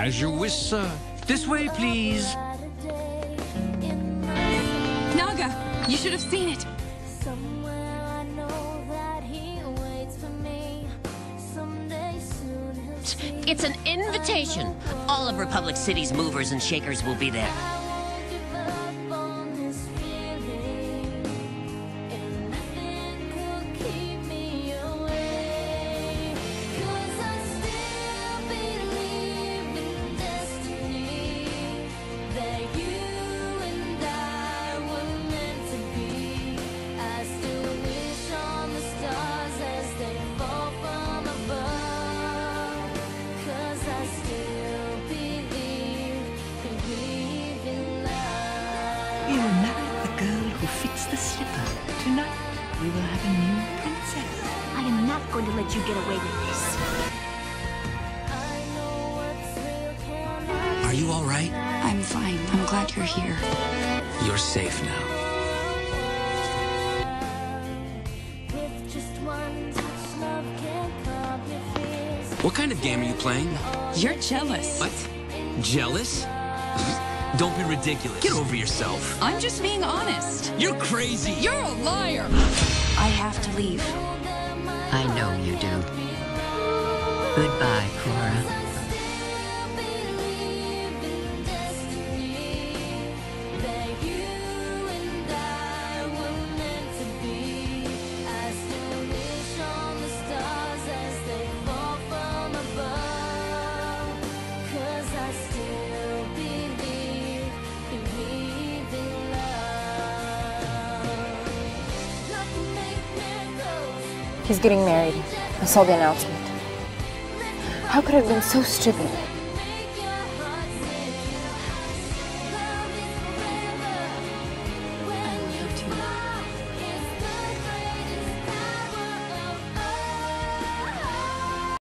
As you wish, sir. This way, please. Naga, you should have seen it. It's an invitation. All of Republic City's movers and shakers will be there. You will marry the girl who fits the slipper. Tonight, we will have a new princess. I am not going to let you get away with this. Are you all right? I'm fine. I'm glad you're here. You're safe now. What kind of game are you playing? You're jealous. What? Jealous? Don't be ridiculous. Get over yourself. I'm just being honest. You're crazy. You're a liar. I have to leave. I know you do. Goodbye, Korra. He's getting married. I saw the announcement. How could I have been so stupid?